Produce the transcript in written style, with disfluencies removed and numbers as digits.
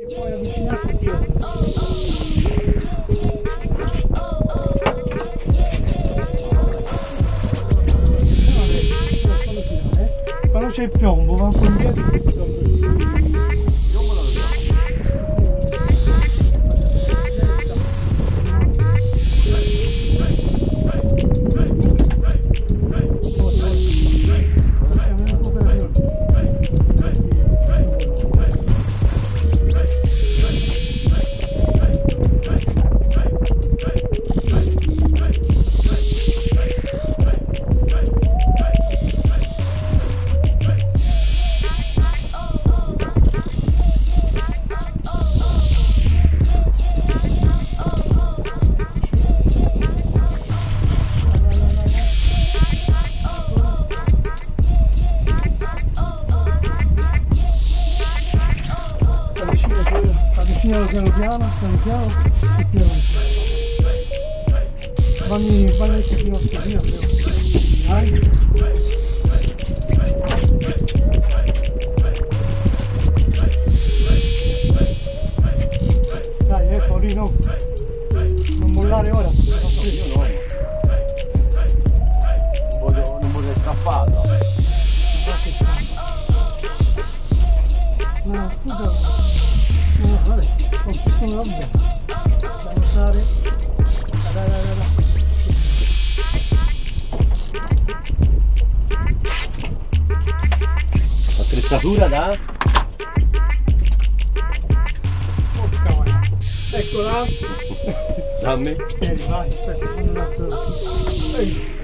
Puoi avvicinarti dietro. Quando c'è il piombo va un po' indietro. Piano piano, e tira avanti. Vai un pochino via, dai. Dai, Paolino, non mollare ora. Io no. Non voglio scappato. No, scusa. No, vabbè, non va bene. Devo stare. Dai. Attrezzatura da? Porca voglia. Eccola. Dammi. Vai, aspetta, un attimo.